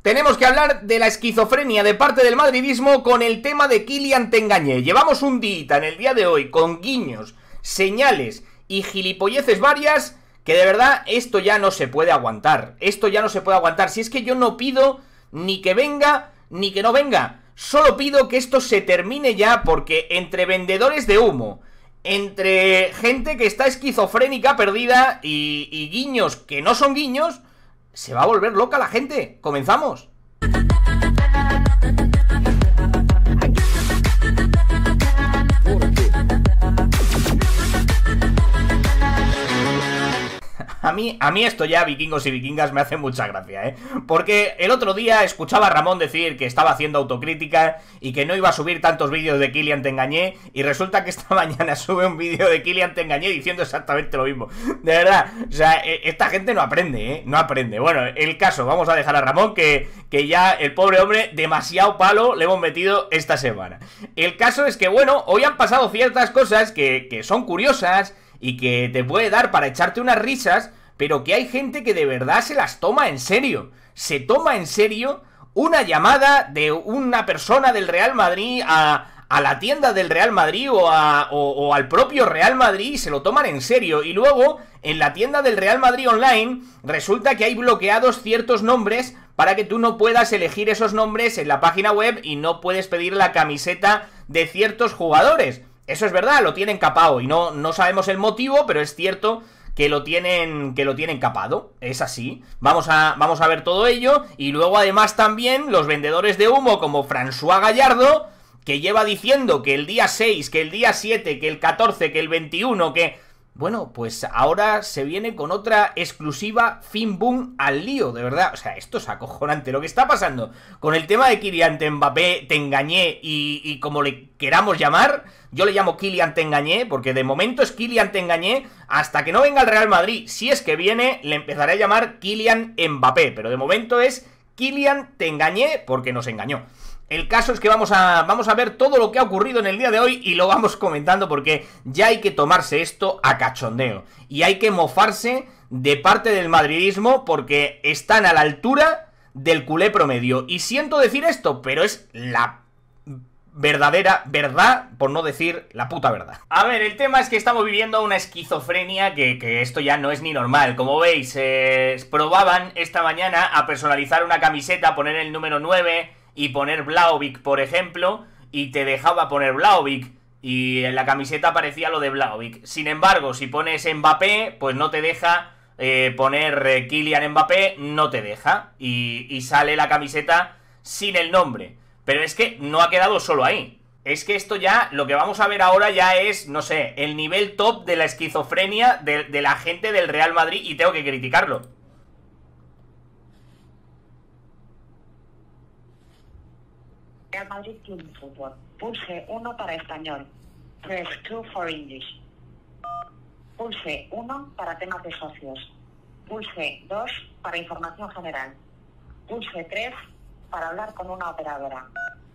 Tenemos que hablar de la esquizofrenia de parte del madridismo con el tema de Kylian Tengañé. Llevamos un día en el día de hoy con guiños, señales y gilipolleces varias que de verdad esto ya no se puede aguantar. Esto ya no se puede aguantar. Si es que yo no pido ni que venga ni que no venga. Solo pido que esto se termine ya, porque entre vendedores de humo, entre gente que está esquizofrénica perdida y guiños que no son guiños, se va a volver loca la gente. Comenzamos. A mí esto ya, vikingos y vikingas, me hace mucha gracia, ¿eh? Porque el otro día escuchaba a Ramón decir que estaba haciendo autocrítica y que no iba a subir tantos vídeos de Kylian Tengañé, y resulta que esta mañana sube un vídeo de Kylian Tengañé diciendo exactamente lo mismo. De verdad, o sea, esta gente no aprende, ¿eh? No aprende. Bueno, el caso, vamos a dejar a Ramón que ya el pobre hombre demasiado palo le hemos metido esta semana. El caso es que, bueno, hoy han pasado ciertas cosas que son curiosas y que te puede dar para echarte unas risas, pero que hay gente que de verdad se las toma en serio. Se toma en serio una llamada de una persona del Real Madrid a la tienda del Real Madrid o al propio Real Madrid, y se lo toman en serio. Y luego, en la tienda del Real Madrid online, resulta que hay bloqueados ciertos nombres para que tú no puedas elegir esos nombres en la página web y no puedes pedir la camiseta de ciertos jugadores. Eso es verdad, lo tienen capado y no sabemos el motivo, pero es cierto que lo tienen capado. Es así. Vamos a ver todo ello. Y luego además también los vendedores de humo como François Gallardo, que lleva diciendo que el día 6, que el día 7, que el 14, que el 21, que... Bueno, pues ahora se viene con otra exclusiva fin boom al lío, de verdad. O sea, esto es acojonante lo que está pasando con el tema de Kylian Mbappé, Tengañé y como le queramos llamar. Yo le llamo Kylian Tengañé porque de momento es Kylian Tengañé hasta que no venga el Real Madrid. Si es que viene, le empezaré a llamar Kylian Mbappé, pero de momento es Kylian Tengañé porque nos engañó. El caso es que vamos a ver todo lo que ha ocurrido en el día de hoy y lo vamos comentando, porque ya hay que tomarse esto a cachondeo y hay que mofarse de parte del madridismo, porque están a la altura del culé promedio. Y siento decir esto, pero es la verdadera verdad, por no decir la puta verdad. A ver, el tema es que estamos viviendo una esquizofrenia que esto ya no es ni normal. Como veis, probaban esta mañana a personalizar una camiseta, poner el número 9... y poner Vlahovic, por ejemplo, y te dejaba poner Vlahovic y en la camiseta aparecía lo de Vlahovic. Sin embargo, si pones Mbappé, pues no te deja poner Kylian Mbappé, no te deja, y sale la camiseta sin el nombre. Pero es que no ha quedado solo ahí. Es que esto ya, lo que vamos a ver ahora ya es, no sé, el nivel top de la esquizofrenia de la gente del Real Madrid, y tengo que criticarlo. Real Madrid Club de Fútbol. Pulse 1 para español. Press 2 for English. Pulse 1 para temas de socios. Pulse 2 para información general. Pulse 3 para hablar con una operadora.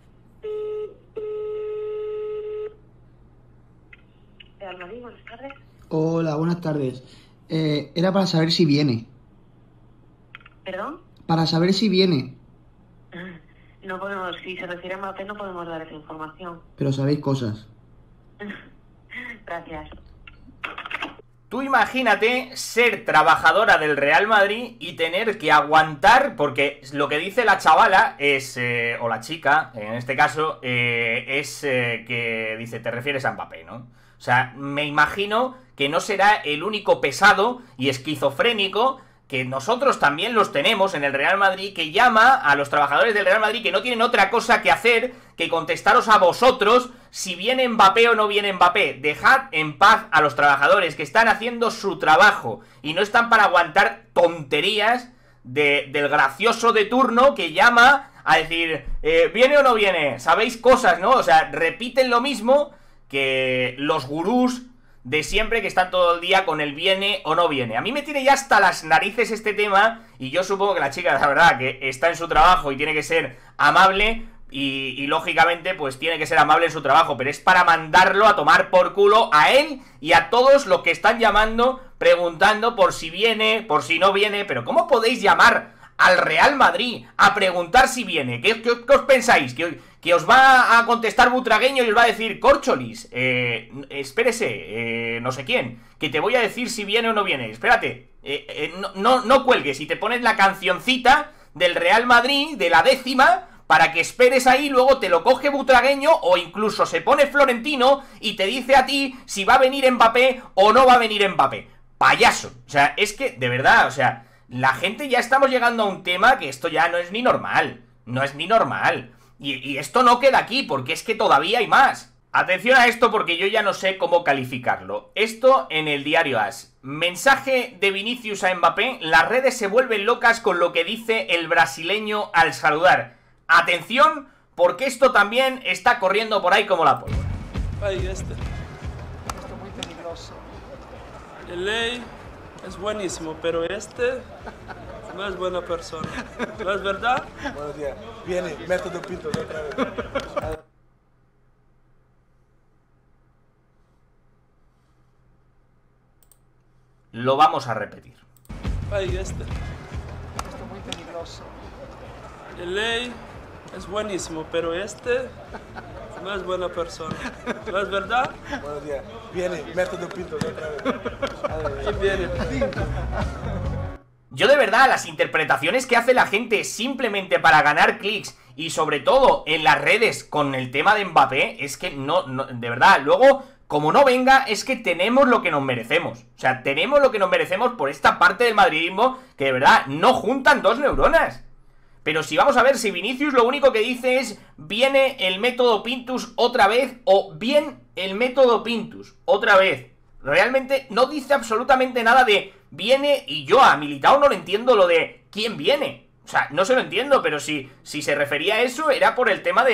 Real Madrid, buenas tardes. Hola, buenas tardes. Era para saber si viene. ¿Perdón? Para saber si viene. No podemos, si se refiere a Mbappé, no podemos dar esa información. Pero sabéis cosas. Gracias. Tú imagínate ser trabajadora del Real Madrid y tener que aguantar, porque lo que dice la chavala es, o la chica, en este caso, es que dice, te refieres a Mbappé, ¿no? O sea, me imagino que no será el único pesado y esquizofrénico, que nosotros también los tenemos en el Real Madrid, que llama a los trabajadores del Real Madrid que no tienen otra cosa que hacer que contestaros a vosotros si viene Mbappé o no viene Mbappé. Dejad en paz a los trabajadores que están haciendo su trabajo y no están para aguantar tonterías del gracioso de turno que llama a decir, ¿viene o no viene? Sabéis cosas, ¿no? O sea, repiten lo mismo que los gurús de siempre, que están todo el día con el viene o no viene. A mí me tiene ya hasta las narices este tema, y yo supongo que la chica, la verdad, que está en su trabajo y tiene que ser amable, y lógicamente pues tiene que ser amable en su trabajo, pero es para mandarlo a tomar por culo a él y a todos los que están llamando preguntando por si viene, por si no viene. Pero ¿cómo podéis llamar al Real Madrid a preguntar si viene. ¿Qué os pensáis? ¿Que os va a contestar Butragueño y os va a decir Córcholis? Espérese, no sé quién, que te voy a decir si viene o no viene. Espérate, no cuelgues y te pones la cancioncita del Real Madrid, de la 10ª, para que esperes ahí, luego te lo coge Butragueño o incluso se pone Florentino y te dice a ti si va a venir Mbappé o no va a venir Mbappé. Payaso. O sea, es que, de verdad, o sea, la gente ya estamos llegando a un tema que esto ya no es ni normal. No es ni normal. Y esto no queda aquí, porque es que todavía hay más. Atención a esto porque yo ya no sé cómo calificarlo. Esto en el diario AS. Mensaje de Vinicius a Mbappé. Las redes se vuelven locas con lo que dice el brasileño al saludar. Atención, porque esto también está corriendo por ahí como la pólvora. Ay, esto es muy peligroso. El ley es buenísimo, pero este no es buena persona. ¿No es verdad? Buenos días. Viene, método Pinto de otra vez. Lo vamos a repetir. Ay, esto es muy peligroso. El ley es buenísimo, pero este no es buena persona. ¿No es verdad? Buenos días. Viene, método Pinto de otra vez. ¿Quién viene? Yo de verdad, las interpretaciones que hace la gente simplemente para ganar clics y sobre todo en las redes con el tema de Mbappé, es que no, de verdad, luego, como no venga, es que tenemos lo que nos merecemos. O sea, tenemos lo que nos merecemos por esta parte del madridismo que de verdad no juntan dos neuronas. Pero si vamos a ver, si Vinicius lo único que dice es viene el método Pintus otra vez o bien el método Pintus otra vez. Realmente no dice absolutamente nada de viene y yo a Militao no le entiendo lo de quién viene. O sea, no se lo entiendo, pero si se refería a eso era por el tema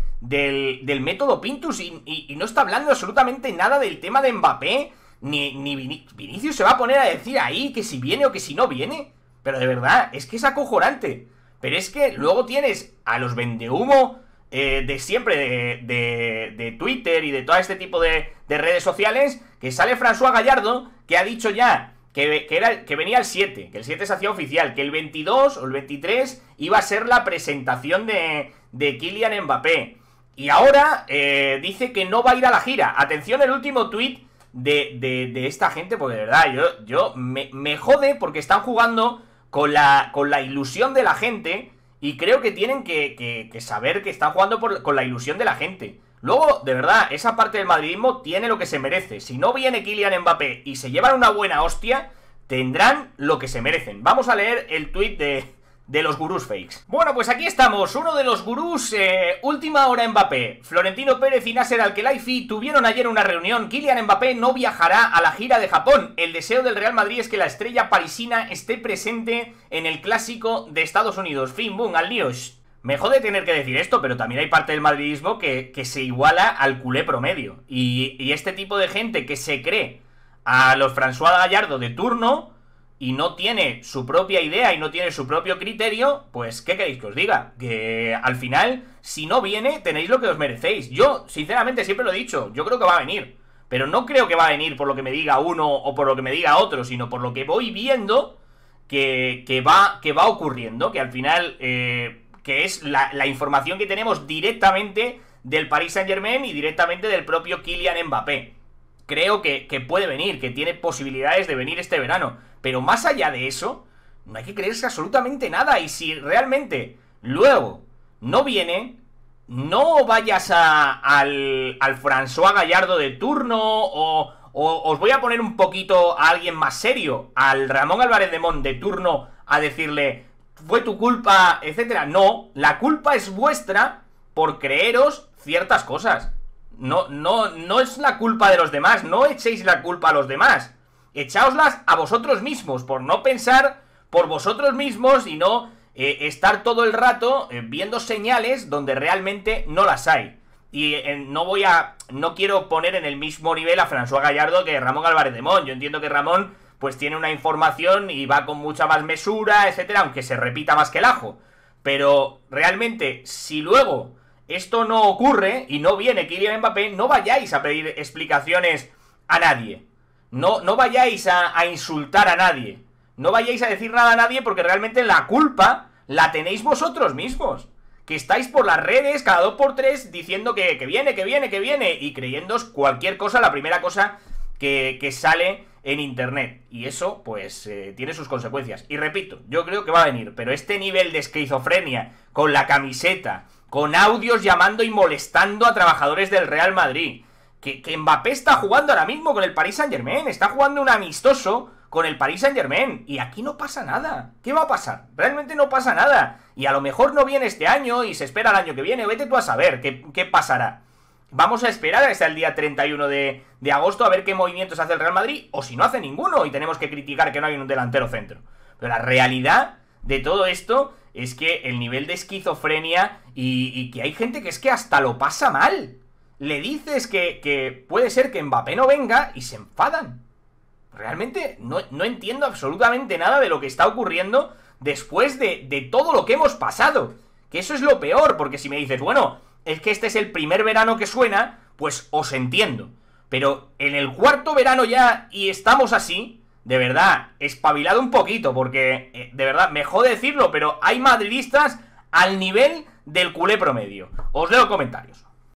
del método Pintus y no está hablando absolutamente nada del tema de Mbappé. Ni Vinicius se va a poner a decir ahí que si viene o que si no viene. Pero de verdad, es que es acojonante. Pero es que luego tienes a los vendehumo de siempre de Twitter y de todo este tipo de redes sociales, que sale François Gallardo, que ha dicho ya que venía el 7, que el 7 se hacía oficial, que el 22 o el 23 iba a ser la presentación de Kylian Mbappé. Y ahora dice que no va a ir a la gira. Atención el último tuit de esta gente, porque de verdad, yo me jode porque están jugando con la ilusión de la gente y creo que tienen que saber que están jugando con la ilusión de la gente. Luego, de verdad, esa parte del madridismo tiene lo que se merece. Si no viene Kylian Mbappé y se llevan una buena hostia, tendrán lo que se merecen. Vamos a leer el tuit de los gurús fakes. Bueno, pues aquí estamos, uno de los gurús, última hora Mbappé. Florentino Pérez y Nasser Al-Khelaifi tuvieron ayer una reunión. Kylian Mbappé no viajará a la gira de Japón. El deseo del Real Madrid es que la estrella parisina esté presente en el clásico de Estados Unidos. Fin, boom, al líos. Me jode tener que decir esto, pero también hay parte del madridismo que se iguala al culé promedio. Y este tipo de gente que se cree a los François Gallardo de turno y no tiene su propia idea y no tiene su propio criterio, pues ¿qué queréis que os diga? Que al final, si no viene, tenéis lo que os merecéis. Yo, sinceramente, siempre lo he dicho, yo creo que va a venir. Pero no creo que va a venir por lo que me diga uno o por lo que me diga otro, sino por lo que voy viendo que va ocurriendo, que al final, que es la información que tenemos directamente del Paris Saint-Germain y directamente del propio Kylian Mbappé. Creo que puede venir, que tiene posibilidades de venir este verano. Pero más allá de eso, no hay que creerse absolutamente nada. Y si realmente luego no viene, no vayas al François Gallardo de turno o os voy a poner un poquito a alguien más serio, al Ramón Álvarez de Mon de turno, a decirle fue tu culpa, etcétera. No, la culpa es vuestra por creeros ciertas cosas. No es la culpa de los demás, no echéis la culpa a los demás. Echaoslas a vosotros mismos, por no pensar por vosotros mismos y no estar todo el rato viendo señales donde realmente no las hay. Y no quiero poner en el mismo nivel a François Gallardo que Ramón Álvarez de Mon. Yo entiendo que Ramón pues tiene una información y va con mucha más mesura, etcétera, aunque se repita más que el ajo. Pero realmente, si luego esto no ocurre y no viene Kylian Mbappé, no vayáis a pedir explicaciones a nadie. No vayáis a insultar a nadie. no vayáis a decir nada a nadie porque realmente la culpa la tenéis vosotros mismos. Que estáis por las redes cada 2x3 diciendo que viene y creyéndoos cualquier cosa, la primera cosa que sale en internet. Y eso, pues, tiene sus consecuencias. Y repito, yo creo que va a venir, pero este nivel de esquizofrenia, con la camiseta, con audios llamando y molestando a trabajadores del Real Madrid, que Mbappé está jugando ahora mismo con el Paris Saint-Germain, está jugando un amistoso con el Paris Saint-Germain, y aquí no pasa nada. ¿Qué va a pasar? Realmente no pasa nada. Y a lo mejor no viene este año y se espera el año que viene, vete tú a saber qué pasará. Vamos a esperar hasta el día 31 de agosto a ver qué movimientos hace el Real Madrid, o si no hace ninguno y tenemos que criticar que no hay un delantero centro. Pero la realidad de todo esto es que el nivel de esquizofrenia y que hay gente que es que hasta lo pasa mal. Le dices que puede ser que Mbappé no venga y se enfadan. Realmente no entiendo absolutamente nada de lo que está ocurriendo después de todo lo que hemos pasado. Que eso es lo peor, porque si me dices, bueno, es que este es el primer verano que suena, pues os entiendo. Pero en el cuarto verano ya y estamos así, de verdad, espabilado un poquito, porque de verdad, me jode decirlo, pero hay madridistas al nivel del culé promedio. Os leo comentarios.